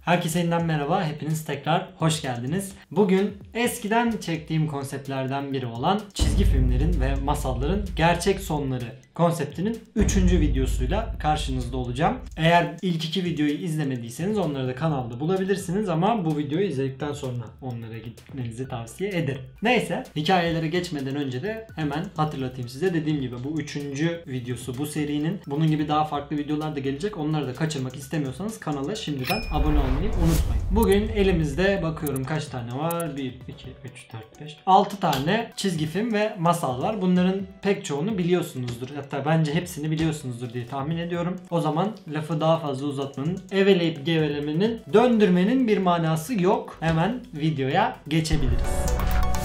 Herkese yeniden merhaba, hepiniz tekrar hoş geldiniz. Bugün eskiden çektiğim konseptlerden biri olan çizgi filmlerin ve masalların gerçek sonları konseptinin 3. videosuyla karşınızda olacağım. Eğer ilk 2 videoyu izlemediyseniz onları da kanalda bulabilirsiniz ama bu videoyu izledikten sonra onlara gitmenizi tavsiye ederim. Neyse, hikayelere geçmeden önce de hemen hatırlatayım size. Dediğim gibi bu 3. videosu bu serinin. Bunun gibi daha farklı videolar da gelecek. Onları da kaçırmak istemiyorsanız kanala şimdiden abone olmayı unutmayın. Bugün elimizde bakıyorum kaç tane var? 1, 2, 3, 4, 5, 6 tane çizgi film ve masal var. Bunların pek çoğunu biliyorsunuzdur. Hatta bence hepsini biliyorsunuzdur diye tahmin ediyorum. O zaman lafı daha fazla uzatmanın, eveleyip gevelemenin, döndürmenin bir manası yok. Hemen videoya geçebiliriz.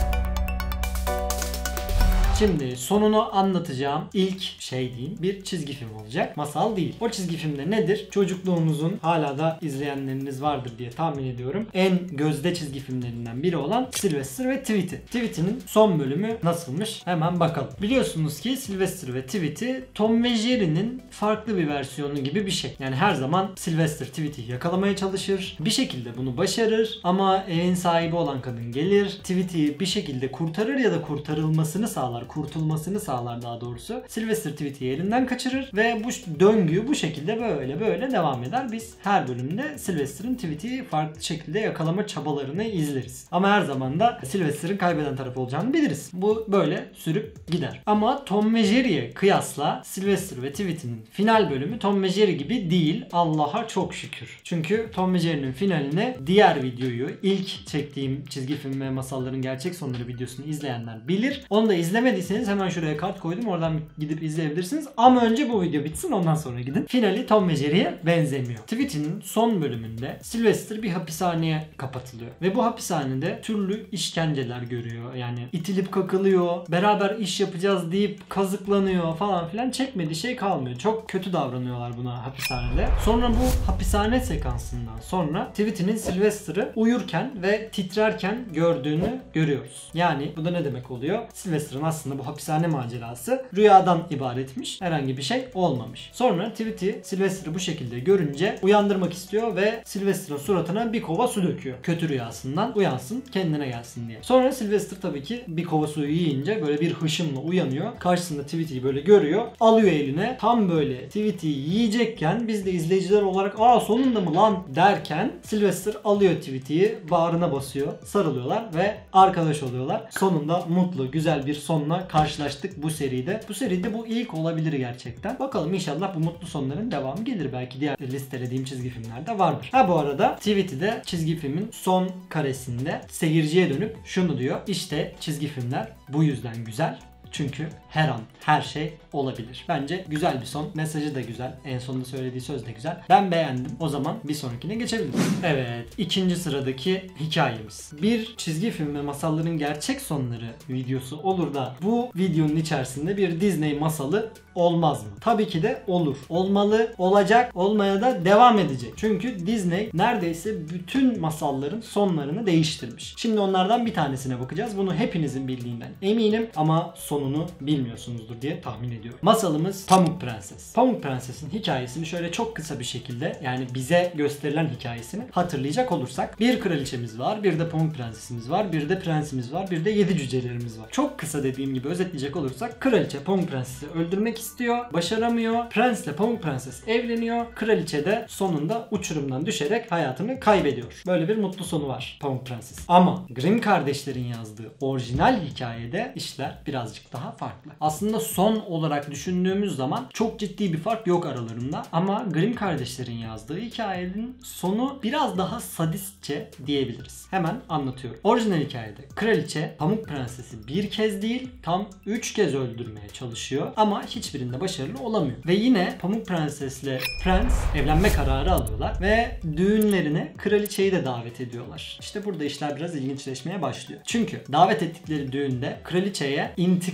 Şimdi sonunu anlatacağım ilk şey diyeyim, bir çizgi film olacak. Masal değil. O çizgi filmde nedir? Çocukluğumuzun, hala da izleyenleriniz vardır diye tahmin ediyorum, en gözde çizgi filmlerinden biri olan Sylvester ve Tweety. Tweety'nin son bölümü nasılmış? Hemen bakalım. Biliyorsunuz ki Sylvester ve Tweety Tom ve Jerry'nin farklı bir versiyonu gibi bir şey. Yani her zaman Sylvester Tweety'yi yakalamaya çalışır. Bir şekilde bunu başarır ama evin sahibi olan kadın gelir. Tweety'yi bir şekilde kurtarır ya da kurtarılmasını sağlar. Kurtulmasını sağlar daha doğrusu. Sylvester Tweety'yi elinden kaçırır ve bu döngü bu şekilde böyle devam eder. Biz her bölümde Sylvester'ın Tweety'yi farklı şekilde yakalama çabalarını izleriz. Ama her zaman da Sylvester'ın kaybeden tarafı olacağını biliriz. Bu böyle sürüp gider. Ama Tom ve Jerry'ye kıyasla Sylvester ve Tweety'nin final bölümü Tom ve Jerry gibi değil. Allah'a çok şükür. Çünkü Tom ve Jerry'nin finaline diğer videoyu, ilk çektiğim çizgi film ve masalların gerçek sonları videosunu izleyenler bilir. Onu da izlemediyseniz hemen şuraya kart koydum. Oradan gidip izleyebilirsiniz. Ama önce bu video bitsin, ondan sonra gidin. Finali Tom ve Jerry'ye benzemiyor. Tweety'nin son bölümünde Sylvester bir hapishaneye kapatılıyor. Ve bu hapishanede türlü işkenceler görüyor. Yani itilip kakılıyor. Beraber iş yapacağız deyip kazıklanıyor falan filan. Çekmediği şey kalmıyor. Çok kötü davranıyorlar buna hapishanede. Sonra bu hapishane sekansından sonra Tweety'nin Sylvester'ı uyurken ve titrerken gördüğünü görüyoruz. Yani bu da ne demek oluyor? Sylvester'ın aslında bu hapishane macerası rüyadan ibaretmiş. Herhangi bir şey olmamış. Sonra Tweety Sylvester'ı bu şekilde görünce uyandırmak istiyor ve Sylvester'ın suratına bir kova su döküyor. Kötü rüyasından uyansın, kendine gelsin diye. Sonra Sylvester tabii ki bir kova suyu yiyince böyle bir hışımla uyanıyor. Karşısında Tweety'yi böyle görüyor. Alıyor eline. Tam böyle Tweety'yi yiyecekken biz de izleyiciler olarak sonunda mı lan derken Sylvester alıyor Tweety'yi, bağrına basıyor. Sarılıyorlar ve arkadaş oluyorlar. Sonunda mutlu, güzel bir sonla karşılaştık bu seride. Bu seride bu ilk olabilir gerçekten. Bakalım inşallah bu mutlu sonların devamı gelir. Belki diğer listelediğim çizgi filmlerde vardır. Bu arada Tweety de çizgi filmin son karesinde seyirciye dönüp şunu diyor. İşte çizgi filmler bu yüzden güzel. Çünkü her an her şey olabilir. Bence güzel bir son. Mesajı da güzel. En sonunda söylediği söz de güzel. Ben beğendim. O zaman bir sonrakine geçebiliriz. Evet. İkinci sıradaki hikayemiz. Bir çizgi film ve masalların gerçek sonları videosu olur da bu videonun içerisinde bir Disney masalı olmaz mı? Tabii ki de olur. Olmalı, olacak, olmaya da devam edecek. Çünkü Disney neredeyse bütün masalların sonlarını değiştirmiş. Şimdi onlardan bir tanesine bakacağız. Bunu hepinizin bildiğinden eminim ama sonunu bilmiyorsunuzdur diye tahmin ediyorum. Masalımız Pamuk Prenses. Pamuk Prenses'in hikayesini şöyle çok kısa bir şekilde, yani bize gösterilen hikayesini hatırlayacak olursak, bir kraliçemiz var, bir de Pamuk Prensesimiz var, bir de prensimiz var, bir de 7 cücelerimiz var. Çok kısa dediğim gibi özetleyecek olursak, kraliçe Pamuk Prenses'i öldürmek istiyor, başaramıyor. Prensle Pamuk Prenses evleniyor. Kraliçe de sonunda uçurumdan düşerek hayatını kaybediyor. Böyle bir mutlu sonu var Pamuk Prenses. Ama Grimm kardeşlerin yazdığı orijinal hikayede işler birazcık daha farklı. Aslında son olarak düşündüğümüz zaman çok ciddi bir fark yok aralarında. Ama Grimm kardeşlerin yazdığı hikayenin sonu biraz daha sadistçe diyebiliriz. Hemen anlatıyorum. Orijinal hikayede kraliçe Pamuk Prenses'i bir kez değil tam 3 kez öldürmeye çalışıyor. Ama hiçbirinde başarılı olamıyor. Ve yine Pamuk Prenses'le prens evlenme kararı alıyorlar. Ve düğünlerine kraliçeyi de davet ediyorlar. İşte burada işler biraz ilginçleşmeye başlıyor. Çünkü davet ettikleri düğünde kraliçeye intikam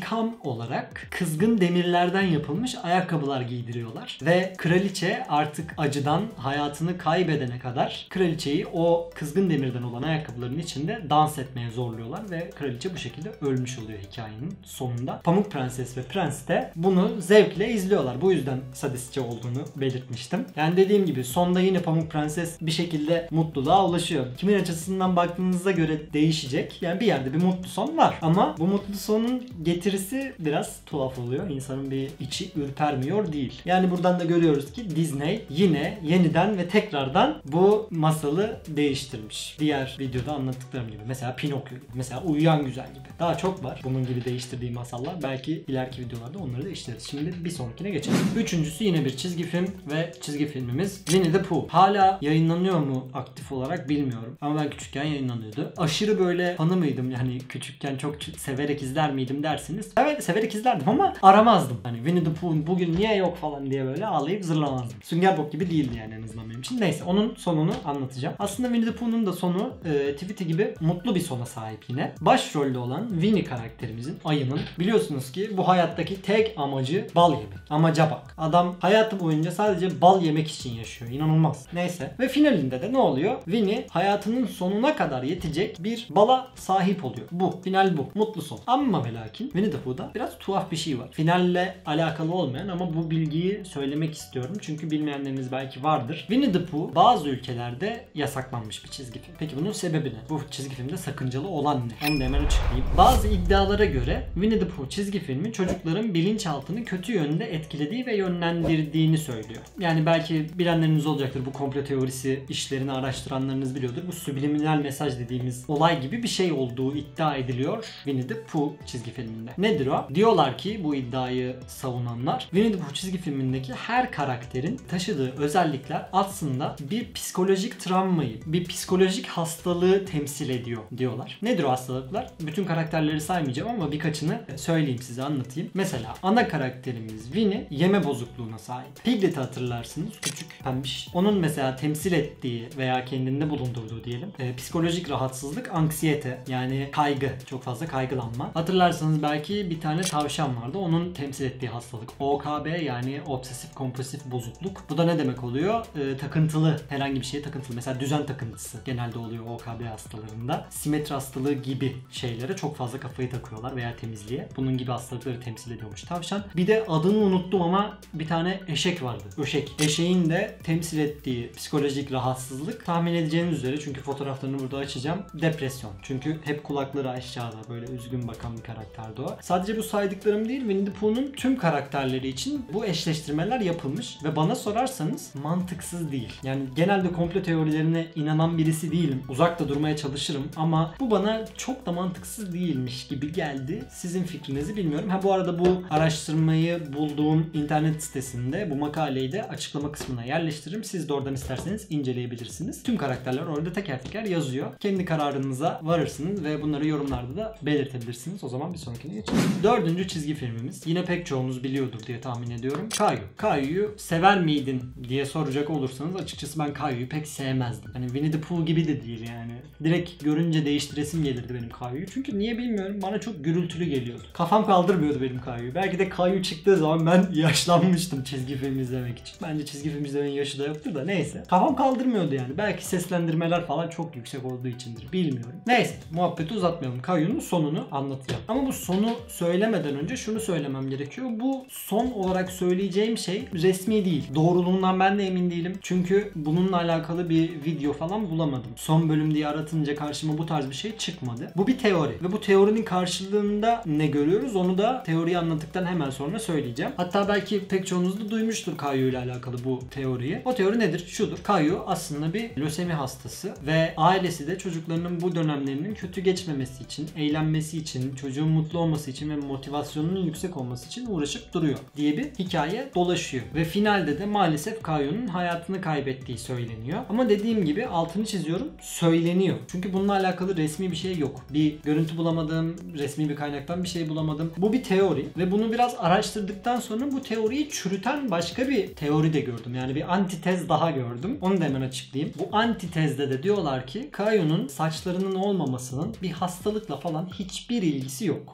intikam olarak kızgın demirlerden yapılmış ayakkabılar giydiriyorlar. Ve kraliçe artık acıdan hayatını kaybedene kadar kraliçeyi o kızgın demirden olan ayakkabıların içinde dans etmeye zorluyorlar ve kraliçe bu şekilde ölmüş oluyor hikayenin sonunda. Pamuk Prenses ve Prens de bunu zevkle izliyorlar. Bu yüzden sadistçe olduğunu belirtmiştim. Yani dediğim gibi sonda yine Pamuk Prenses bir şekilde mutluluğa ulaşıyor. Kimin açısından baktığınıza göre değişecek. Yani bir yerde bir mutlu son var. Ama bu mutlu sonun getirisi biraz tuhaf oluyor. İnsanın bir içi ürpermiyor değil. Yani buradan da görüyoruz ki Disney yine yeniden ve tekrardan bu masalı değiştirmiş. Diğer videoda anlattıklarım gibi. Mesela Pinokyo gibi. Mesela Uyuyan Güzel gibi. Daha çok var bunun gibi değiştirdiği masallar. Belki ileriki videolarda onları da işleriz. Şimdi bir sonrakine geçelim. Üçüncüsü yine bir çizgi film ve çizgi filmimiz Winnie the Pooh. Hala yayınlanıyor mu aktif olarak bilmiyorum. Ama ben küçükken yayınlanıyordu. Aşırı böyle fanı mıydım? Yani küçükken çok severek izler miydim dersiniz. Evet, severek izlerdim ama aramazdım. Hani Winnie the Pooh bugün niye yok falan diye böyle ağlayıp zırlamazdım. Sünger Bob gibi değildi yani en azından benim için. Neyse onun sonunu anlatacağım. Aslında Winnie the Pooh'un da sonu Tweety gibi mutlu bir sona sahip yine. Başrolde olan Winnie karakterimizin, ayının, biliyorsunuz ki bu hayattaki tek amacı bal yemek. Amaca bak. Adam hayatı boyunca sadece bal yemek için yaşıyor. İnanılmaz. Neyse. Ve finalinde de ne oluyor? Winnie hayatının sonuna kadar yetecek bir bala sahip oluyor. Bu. Final bu. Mutlu son. Ama ve lakin Winnie the Pooh'da biraz tuhaf bir şey var. Finalle alakalı olmayan ama bu bilgiyi söylemek istiyorum. Çünkü bilmeyenleriniz belki vardır. Winnie the Pooh bazı ülkelerde yasaklanmış bir çizgi film. Peki bunun sebebi ne? Bu çizgi filmde sakıncalı olan ne? Onu da hemen açıklayayım. Bazı iddialara göre Winnie the Pooh çizgi filmi çocukların bilinçaltını kötü yönde etkilediği ve yönlendirdiğini söylüyor. Yani belki bilenleriniz olacaktır. Bu komplo teorisi işlerini araştıranlarınız biliyordur. Bu subliminal mesaj dediğimiz olay gibi bir şey olduğu iddia ediliyor Winnie the Pooh çizgi filminde. Nedir o? Diyorlar ki bu iddiayı savunanlar, Winnie the Pooh çizgi filmindeki her karakterin taşıdığı özellikler aslında bir psikolojik travmayı, bir psikolojik hastalığı temsil ediyor diyorlar. Nedir o hastalıklar? Bütün karakterleri saymayacağım ama birkaçını söyleyeyim size, anlatayım. Mesela ana karakterimiz Winnie yeme bozukluğuna sahip. Piglet'i hatırlarsınız. Küçük pembiş. Onun mesela temsil ettiği veya kendinde bulundurduğu diyelim psikolojik rahatsızlık, anksiyete yani kaygı. Çok fazla kaygılanma. Hatırlarsanız belki bir tane tavşan vardı. Onun temsil ettiği hastalık OKB yani obsesif kompulsif bozukluk. Bu da ne demek oluyor? Takıntılı. Herhangi bir şeye takıntılı. Mesela düzen takıntısı genelde oluyor OKB hastalarında. Simetri hastalığı gibi şeylere çok fazla kafayı takıyorlar veya temizliğe. Bunun gibi hastalıkları temsil ediyormuş tavşan. Bir de adını unuttum ama bir tane eşek vardı. Öşek. Eşeğin de temsil ettiği psikolojik rahatsızlık tahmin edeceğiniz üzere, çünkü fotoğraflarını burada açacağım, depresyon. Çünkü hep kulakları aşağıda böyle üzgün bakan bir karakterdi o. Sadece bu saydıklarım değil, Winnie the Pooh'un tüm karakterleri için bu eşleştirmeler yapılmış ve bana sorarsanız mantıksız değil. Yani genelde komplo teorilerine inanan birisi değilim. Uzakta durmaya çalışırım ama bu bana çok da mantıksız değilmiş gibi geldi. Sizin fikrinizi bilmiyorum. Ha bu arada bu araştırmayı bulduğum internet sitesinde bu makaleyi de açıklama kısmına yerleştiririm. Siz de oradan isterseniz inceleyebilirsiniz. Tüm karakterler orada teker teker yazıyor. Kendi kararınıza varırsınız ve bunları yorumlarda da belirtebilirsiniz. O zaman bir sonrakine geçelim. Dördüncü çizgi filmimiz. Yine pek çoğunuz biliyordur diye tahmin ediyorum. Kayu. Kayu'yu sever miydin diye soracak olursanız açıkçası ben Kayu'yu pek sevmezdim. Hani Winnie the Pooh gibi de değil yani. Direkt görünce değiştiresim gelirdi benim Kayu'yu. Çünkü niye bilmiyorum, bana çok gürültülü geliyordu. Kafam kaldırmıyordu benim Kayu'yu. Belki de Kayu çıktığı zaman ben yaşlanmıştım çizgi film izlemek için. Bence çizgi film izlemenin yaşı da yoktur da neyse. Kafam kaldırmıyordu yani. Belki seslendirmeler falan çok yüksek olduğu içindir. Bilmiyorum. Neyse, muhabbeti uzatmayalım. Kayu'nun sonunu anlatacağım. Ama bu sonu söylemeden önce şunu söylemem gerekiyor. Bu son olarak söyleyeceğim şey resmi değil. Doğruluğundan ben de emin değilim. Çünkü bununla alakalı bir video falan bulamadım. Son bölüm diye aratınca karşıma bu tarz bir şey çıkmadı. Bu bir teori. Ve bu teorinin karşılığında ne görüyoruz? Onu da teoriyi anlattıktan hemen sonra söyleyeceğim. Hatta belki pek çoğunuz da duymuştur Kayu ile alakalı bu teoriyi. O teori nedir? Şudur. Kayu aslında bir lösemi hastası ve ailesi de çocuklarının bu dönemlerinin kötü geçmemesi için, eğlenmesi için, çocuğun mutlu olması için ve motivasyonunun yüksek olması için uğraşıp duruyor diye bir hikaye dolaşıyor. Ve finalde de maalesef Kayu'nun hayatını kaybettiği söyleniyor. Ama dediğim gibi altını çiziyorum, söyleniyor. Çünkü bununla alakalı resmi bir şey yok. Bir görüntü bulamadım, resmi bir kaynaktan bir şey bulamadım. Bu bir teori ve bunu biraz araştırdıktan sonra bu teoriyi çürüten başka bir teori de gördüm. Yani bir antitez daha gördüm. Onu da hemen açıklayayım. Bu antitezde de diyorlar ki Kayu'nun saçlarının olmamasının bir hastalıkla falan hiçbir ilgisi yok. Kayu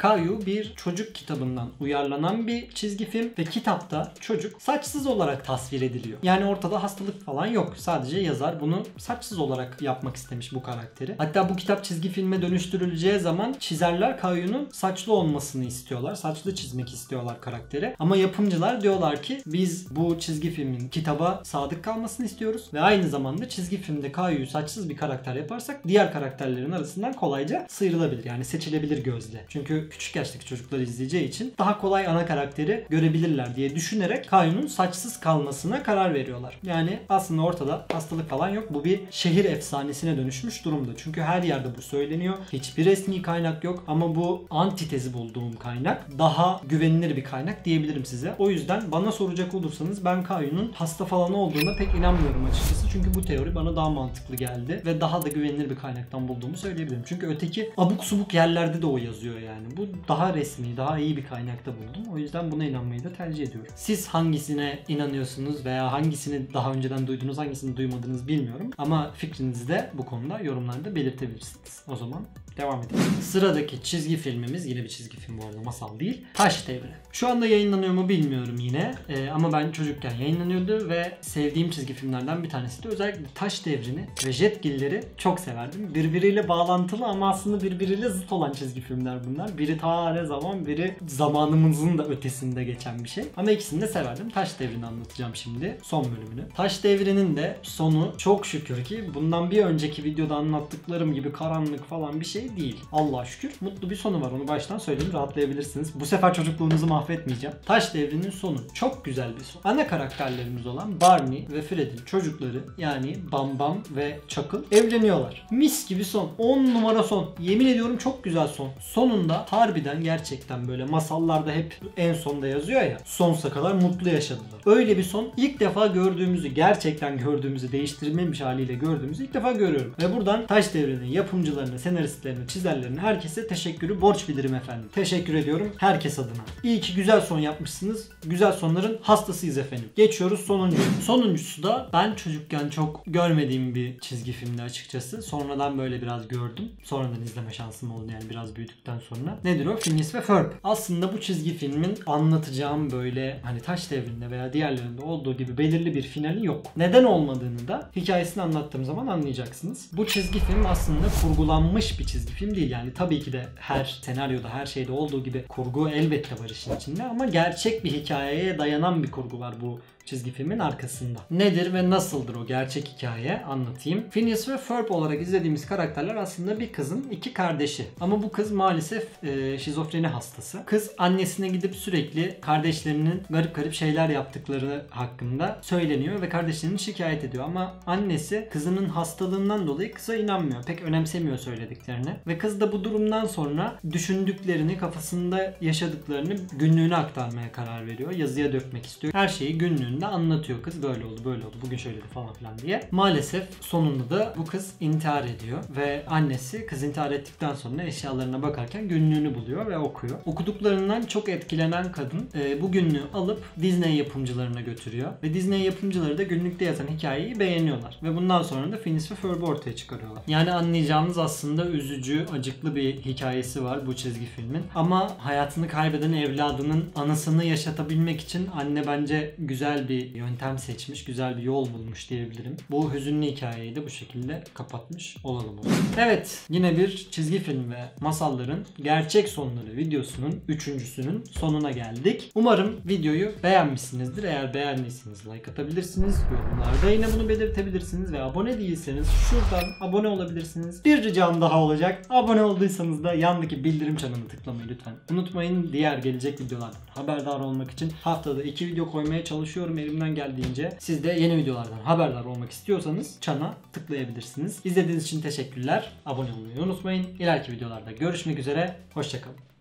Bu bir çocuk kitabından uyarlanan bir çizgi film ve kitapta çocuk saçsız olarak tasvir ediliyor. Yani ortada hastalık falan yok. Sadece yazar bunu saçsız olarak yapmak istemiş bu karakteri. Hatta bu kitap çizgi filme dönüştürüleceği zaman çizerler Kayu'nun saçlı olmasını istiyorlar. Saçlı çizmek istiyorlar karakteri. Ama yapımcılar diyorlar ki biz bu çizgi filmin kitaba sadık kalmasını istiyoruz ve aynı zamanda çizgi filmde Kayu'yu saçsız bir karakter yaparsak diğer karakterlerin arasından kolayca sıyrılabilir. Yani seçilebilir gözle. Çünkü küçük yaştaki çocuklar izleyeceği için daha kolay ana karakteri görebilirler diye düşünerek Kayu'nun saçsız kalmasına karar veriyorlar. Yani aslında ortada hastalık falan yok. Bu bir şehir efsanesine dönüşmüş durumda. Çünkü her yerde bu söyleniyor. Hiçbir resmi kaynak yok ama bu antitezi bulduğum kaynak daha güvenilir bir kaynak diyebilirim size. O yüzden bana soracak olursanız ben Kayu'nun hasta falan olduğuna pek inanmıyorum açıkçası. Çünkü bu teori bana daha mantıklı geldi ve daha da güvenilir bir kaynaktan bulduğumu söyleyebilirim. Çünkü öteki abuk subuk yerlerde de o yazıyor yani. Bu daha resmi, daha iyi bir kaynakta buldum. O yüzden buna inanmayı da tercih ediyorum. Siz hangisine inanıyorsunuz veya hangisini daha önceden duydunuz, hangisini duymadınız bilmiyorum. Ama fikrinizi de bu konuda yorumlarda belirtebilirsiniz. O zaman devam edelim. Sıradaki çizgi filmimiz yine bir çizgi film bu arada, masal değil. Taş Devri. Şu anda yayınlanıyor mu bilmiyorum yine. Ama ben çocukken yayınlanıyordu ve sevdiğim çizgi filmlerden bir tanesi de özellikle Taş Devri'ni ve Jetgiller'i çok severdim. Birbiriyle bağlantılı ama aslında birbiriyle zıt olan çizgi filmler bunlar. Biri ta ne zaman, biri zamanımızın da ötesinde geçen bir şey. Ama ikisini de severdim. Taş Devri'ni anlatacağım şimdi. Son bölümünü. Taş Devri'nin de sonu çok şükür ki bundan bir önceki videoda anlattıklarım gibi karanlık falan bir şey değil. Allah'a şükür mutlu bir sonu var. Onu baştan söyleyeyim, rahatlayabilirsiniz. Bu sefer çocukluğunuzu mahvetmeyeceğim. Taş Devri'nin sonu çok güzel bir son. Ana karakterlerimiz olan Barney ve Fred'in çocukları yani Bam Bam ve Chuckle evleniyorlar. Mis gibi son. 10 numara son. Yemin ediyorum çok güzel son. Sonunda harbiden gerçekten böyle masallarda hep en sonda yazıyor ya, sonsuza kadar mutlu yaşadılar. Öyle bir son ilk defa gördüğümüzü, gerçekten gördüğümüzü, değiştirilmemiş haliyle gördüğümüzü ilk defa görüyorum. Ve buradan Taş Devri'nin yapımcılarına, senaristlerine, çizerlerine, herkese teşekkürü borç bilirim efendim. Teşekkür ediyorum herkes adına. İyi ki güzel son yapmışsınız. Güzel sonların hastasıyız efendim. Geçiyoruz sonuncu. Sonuncusu da ben çocukken çok görmediğim bir çizgi filmdi açıkçası. Sonradan böyle biraz gördüm. Sonradan izleme şansım oldu yani biraz büyüdükten sonra. Nedir o? Phineas ve Ferb. Aslında bu çizgi filmin anlatacağım böyle hani Taş Devri'nde veya diğerlerinde olduğu gibi belirli bir finali yok. Neden olmadığını da hikayesini anlattığım zaman anlayacaksınız. Bu çizgi film aslında kurgulanmış bir çizgi film değil. Yani tabii ki de her senaryoda, her şeyde olduğu gibi kurgu elbette var işin içinde ama gerçek bir hikayeye dayanan bir kurgu var bu çizgi filmin arkasında. Nedir ve nasıldır o gerçek hikaye anlatayım. Phineas ve Ferb olarak izlediğimiz karakterler aslında bir kızın iki kardeşi. Ama bu kız maalesef şizofreni hastası. Kız annesine gidip sürekli kardeşlerinin garip garip şeyler yaptıkları hakkında söyleniyor ve kardeşlerini şikayet ediyor. Ama annesi kızının hastalığından dolayı kıza inanmıyor. Pek önemsemiyor söylediklerini. Ve kız da bu durumdan sonra düşündüklerini, kafasında yaşadıklarını günlüğüne aktarmaya karar veriyor. Yazıya dökmek istiyor. Her şeyi günlüğüne anlatıyor kız. Böyle oldu, böyle oldu, bugün şöyle falan filan diye. Maalesef sonunda da bu kız intihar ediyor ve annesi kız intihar ettikten sonra eşyalarına bakarken günlüğünü buluyor ve okuyor. Okuduklarından çok etkilenen kadın bu günlüğü alıp Disney yapımcılarına götürüyor ve Disney yapımcıları da günlükte yazan hikayeyi beğeniyorlar ve bundan sonra da Phineas ve Ferb'i ortaya çıkarıyorlar. Yani anlayacağınız aslında üzücü, acıklı bir hikayesi var bu çizgi filmin. Ama hayatını kaybeden evladının anısını yaşatabilmek için anne bence güzel bir yöntem seçmiş, güzel bir yol bulmuş diyebilirim. Bu hüzünlü hikayeyi de bu şekilde kapatmış olalım. Evet, yine bir çizgi film ve masalların gerçek sonları videosunun üçüncüsünün sonuna geldik. Umarım videoyu beğenmişsinizdir. Eğer beğendiyseniz like atabilirsiniz. Yorumlarda yine bunu belirtebilirsiniz ve abone değilseniz şuradan abone olabilirsiniz. Bir ricam daha olacak. Abone olduysanız da yandaki bildirim çanını tıklamayı lütfen unutmayın. Diğer gelecek videolardan haberdar olmak için haftada 2 video koymaya çalışıyorum elimden geldiğince. Siz de yeni videolardan haberdar olmak istiyorsanız çana tıklayabilirsiniz. İzlediğiniz için teşekkürler. Abone olmayı unutmayın. İleriki videolarda görüşmek üzere. Hoşça kalın.